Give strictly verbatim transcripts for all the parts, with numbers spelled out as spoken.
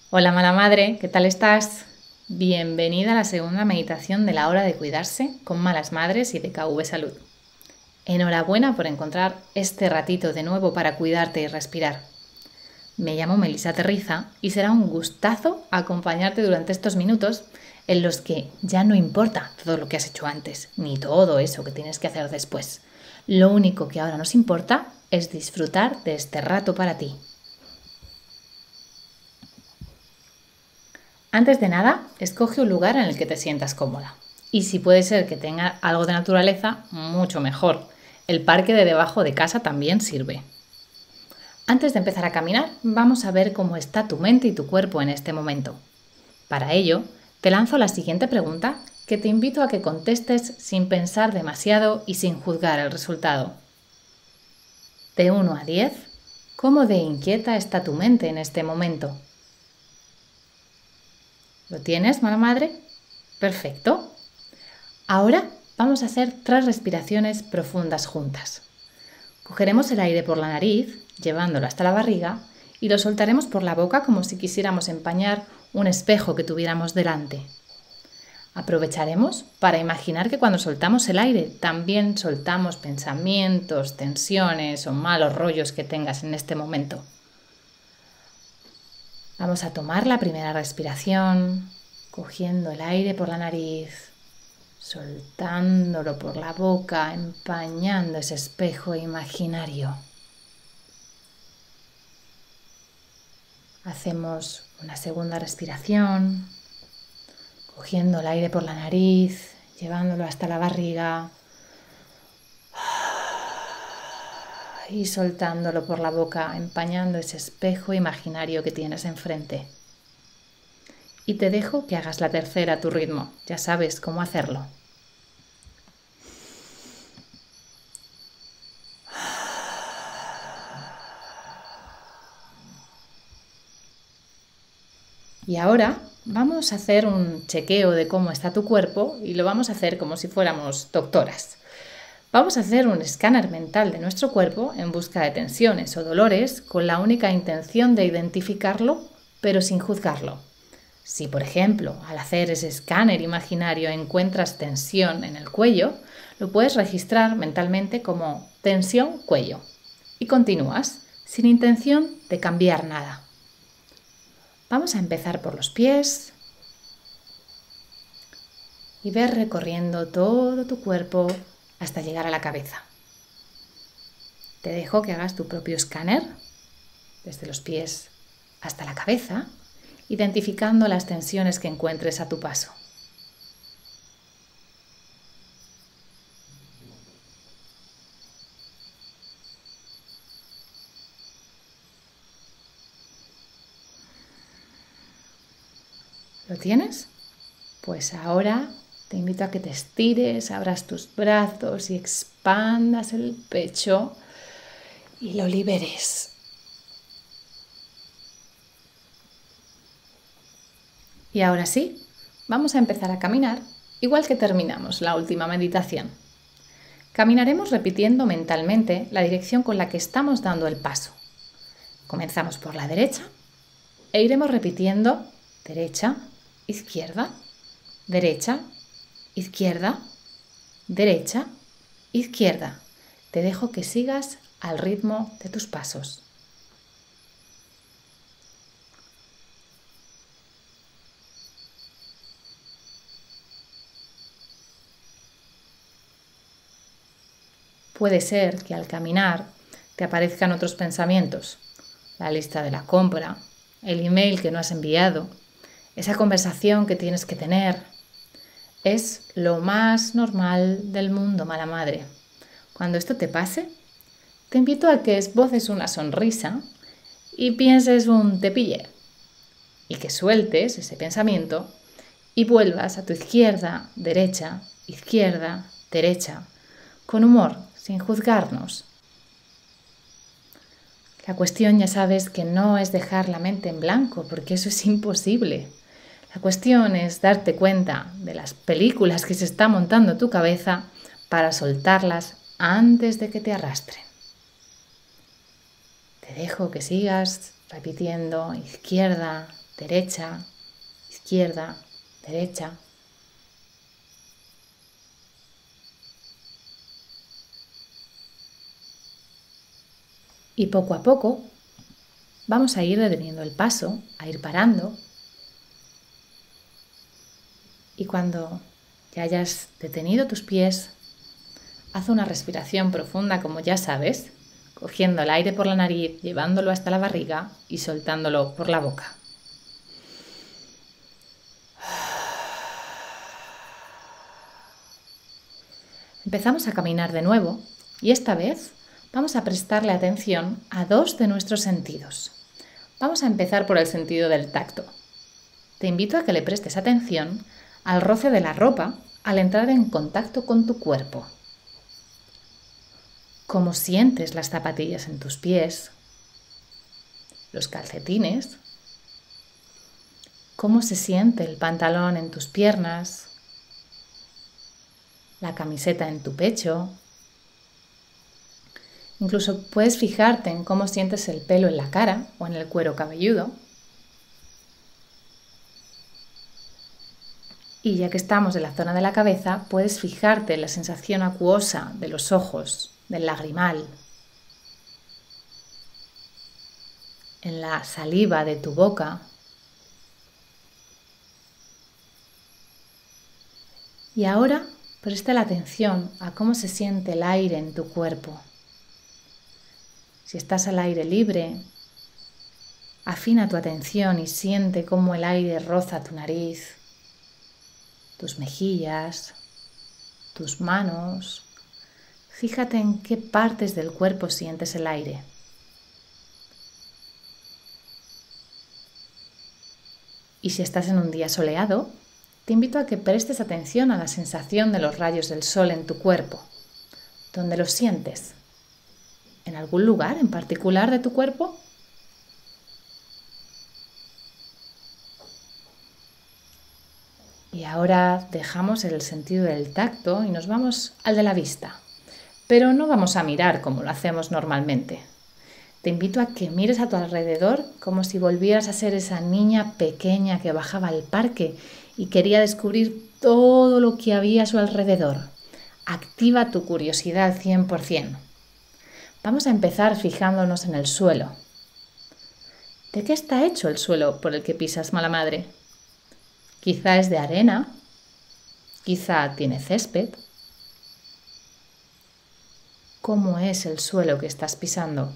Hola mala madre, ¿qué tal estás? Bienvenida a la segunda meditación de la hora de cuidarse con malas madres y de K V Salud. Enhorabuena por encontrar este ratito de nuevo para cuidarte y respirar. Me llamo Melissa Terriza y será un gustazo acompañarte durante estos minutos en los que ya no importa todo lo que has hecho antes, ni todo eso que tienes que hacer después. Lo único que ahora nos importa es disfrutar de este rato para ti. Antes de nada, escoge un lugar en el que te sientas cómoda. Y si puede ser que tenga algo de naturaleza, mucho mejor. El parque de debajo de casa también sirve. Antes de empezar a caminar, vamos a ver cómo está tu mente y tu cuerpo en este momento. Para ello, te lanzo la siguiente pregunta que te invito a que contestes sin pensar demasiado y sin juzgar el resultado. De uno a diez, ¿cómo de inquieta está tu mente en este momento? ¿Lo tienes, mala madre? Perfecto. Ahora vamos a hacer tres respiraciones profundas juntas. Cogeremos el aire por la nariz, llevándolo hasta la barriga, y lo soltaremos por la boca como si quisiéramos empañar un espejo que tuviéramos delante. Aprovecharemos para imaginar que cuando soltamos el aire también soltamos pensamientos, tensiones o malos rollos que tengas en este momento. Vamos a tomar la primera respiración, cogiendo el aire por la nariz, soltándolo por la boca, empañando ese espejo imaginario. Hacemos una segunda respiración, cogiendo el aire por la nariz, llevándolo hasta la barriga y soltándolo por la boca, empañando ese espejo imaginario que tienes enfrente. Y te dejo que hagas la tercera a tu ritmo, ya sabes cómo hacerlo. Y ahora vamos a hacer un chequeo de cómo está tu cuerpo y lo vamos a hacer como si fuéramos doctoras. Vamos a hacer un escáner mental de nuestro cuerpo en busca de tensiones o dolores con la única intención de identificarlo, pero sin juzgarlo. Si, por ejemplo, al hacer ese escáner imaginario encuentras tensión en el cuello, lo puedes registrar mentalmente como tensión cuello y continúas sin intención de cambiar nada. Vamos a empezar por los pies y ver recorriendo todo tu cuerpo hasta llegar a la cabeza. Te dejo que hagas tu propio escáner desde los pies hasta la cabeza, identificando las tensiones que encuentres a tu paso. ¿Lo tienes? Pues ahora te invito a que te estires, abras tus brazos y expandas el pecho y lo liberes. Y ahora sí, vamos a empezar a caminar, igual que terminamos la última meditación. Caminaremos repitiendo mentalmente la dirección con la que estamos dando el paso. Comenzamos por la derecha e iremos repitiendo derecha, izquierda, derecha, izquierda, derecha, izquierda. Te dejo que sigas al ritmo de tus pasos. Puede ser que al caminar te aparezcan otros pensamientos, la lista de la compra, el email que no has enviado, esa conversación que tienes que tener. Es lo más normal del mundo, mala madre. Cuando esto te pase, te invito a que esboces una sonrisa y pienses un te pillé y que sueltes ese pensamiento y vuelvas a tu izquierda, derecha, izquierda, derecha, con humor, sin juzgarnos. La cuestión ya sabes que no es dejar la mente en blanco, porque eso es imposible. La cuestión es darte cuenta de las películas que se está montando tu cabeza para soltarlas antes de que te arrastren. Te dejo que sigas repitiendo izquierda, derecha, izquierda, derecha. Y poco a poco vamos a ir deteniendo el paso, a ir parando. Y cuando ya hayas detenido tus pies, haz una respiración profunda, como ya sabes, cogiendo el aire por la nariz, llevándolo hasta la barriga y soltándolo por la boca. Empezamos a caminar de nuevo y esta vez vamos a prestarle atención a dos de nuestros sentidos. Vamos a empezar por el sentido del tacto. Te invito a que le prestes atención al roce de la ropa al entrar en contacto con tu cuerpo. Cómo sientes las zapatillas en tus pies, los calcetines, cómo se siente el pantalón en tus piernas, la camiseta en tu pecho. Incluso puedes fijarte en cómo sientes el pelo en la cara o en el cuero cabelludo. Y ya que estamos en la zona de la cabeza, puedes fijarte en la sensación acuosa de los ojos, del lagrimal, en la saliva de tu boca. Y ahora presta la atención a cómo se siente el aire en tu cuerpo. Si estás al aire libre, afina tu atención y siente cómo el aire roza tu nariz, tus mejillas, tus manos. Fíjate en qué partes del cuerpo sientes el aire. Y si estás en un día soleado, te invito a que prestes atención a la sensación de los rayos del sol en tu cuerpo. ¿Dónde los sientes? ¿En algún lugar en particular de tu cuerpo? Y ahora dejamos el sentido del tacto y nos vamos al de la vista. Pero no vamos a mirar como lo hacemos normalmente. Te invito a que mires a tu alrededor como si volvieras a ser esa niña pequeña que bajaba al parque y quería descubrir todo lo que había a su alrededor. Activa tu curiosidad cien por ciento. Vamos a empezar fijándonos en el suelo. ¿De qué está hecho el suelo por el que pisas, mala madre? Quizá es de arena, quizá tiene césped. ¿Cómo es el suelo que estás pisando?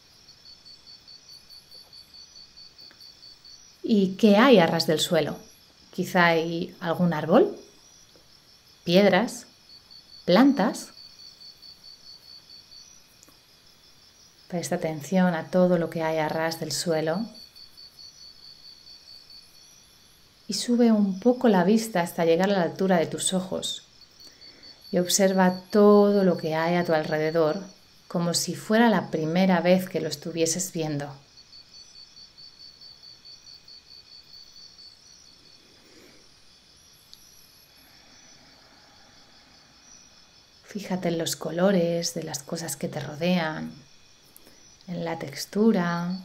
¿Y qué hay a ras del suelo? Quizá hay algún árbol, piedras, plantas. Presta atención a todo lo que hay a ras del suelo y sube un poco la vista hasta llegar a la altura de tus ojos y observa todo lo que hay a tu alrededor como si fuera la primera vez que lo estuvieses viendo. Fíjate en los colores de las cosas que te rodean, en la textura.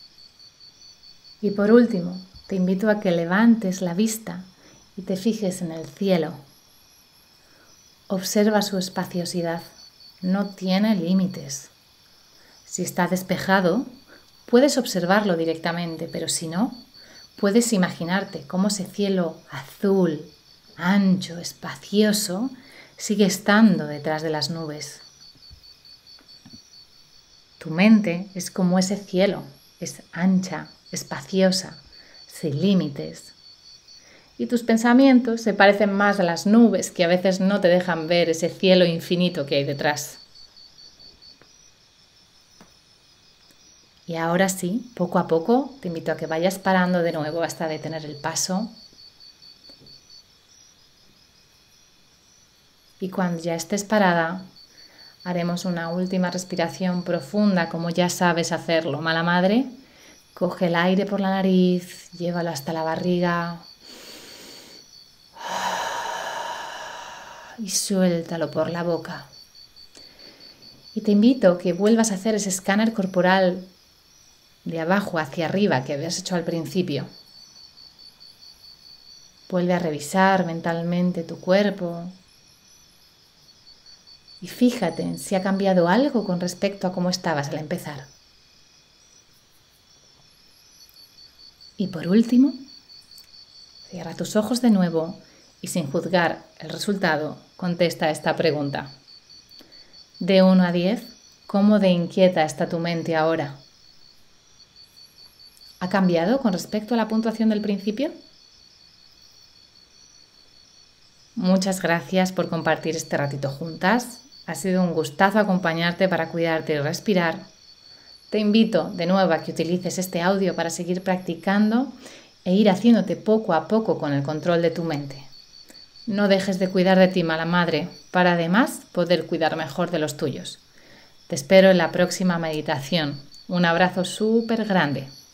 Y por último, te invito a que levantes la vista y te fijes en el cielo. Observa su espaciosidad, no tiene límites. Si está despejado, puedes observarlo directamente, pero si no, puedes imaginarte cómo ese cielo azul, ancho, espacioso, sigue estando detrás de las nubes. Tu mente es como ese cielo, es ancha, espaciosa, sin límites. Y tus pensamientos se parecen más a las nubes que a veces no te dejan ver ese cielo infinito que hay detrás. Y ahora sí, poco a poco, te invito a que vayas parando de nuevo hasta detener el paso. Y cuando ya estés parada, haremos una última respiración profunda, como ya sabes hacerlo, mala madre. Coge el aire por la nariz, llévalo hasta la barriga y suéltalo por la boca. Y te invito a que vuelvas a hacer ese escáner corporal de abajo hacia arriba que habías hecho al principio. Vuelve a revisar mentalmente tu cuerpo y fíjate en si ha cambiado algo con respecto a cómo estabas al empezar. Y por último, cierra tus ojos de nuevo y sin juzgar el resultado, contesta esta pregunta. De uno a diez, ¿cómo de inquieta está tu mente ahora? ¿Ha cambiado con respecto a la puntuación del principio? Muchas gracias por compartir este ratito juntas. Ha sido un gustazo acompañarte para cuidarte y respirar. Te invito de nuevo a que utilices este audio para seguir practicando e ir haciéndote poco a poco con el control de tu mente. No dejes de cuidar de ti, mala madre, para además poder cuidar mejor de los tuyos. Te espero en la próxima meditación. Un abrazo súper grande.